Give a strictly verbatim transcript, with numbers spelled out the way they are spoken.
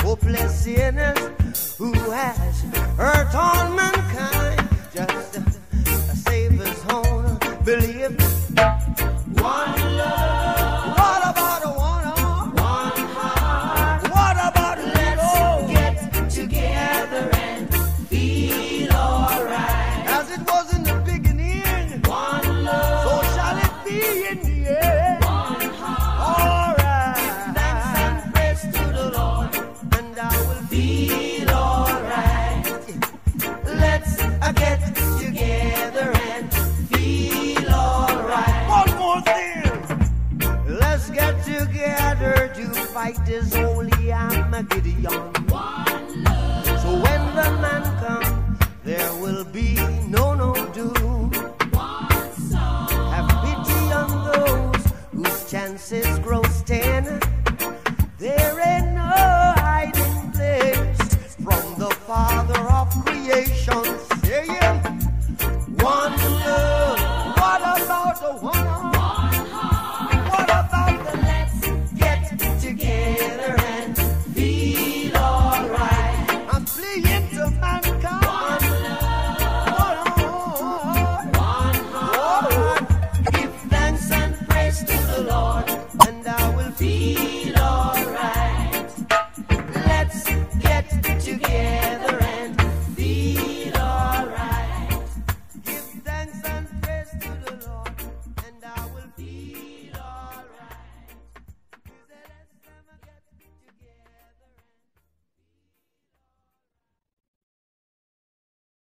hopeless sinners who has hurt all mankind. Just uh, save his own belief. One love. What about a one heart? One heart. What about let's get together and feel alright? As it was in the beginning. One love. So shall it be in the end. One heart. Alright. Thanks and praise to the Lord, and I will feel alright. Let's uh, get together and feel alright. One more thing. Let's get together to fight this holy Armageddon. One love. So when the man comes, there will be no no doom.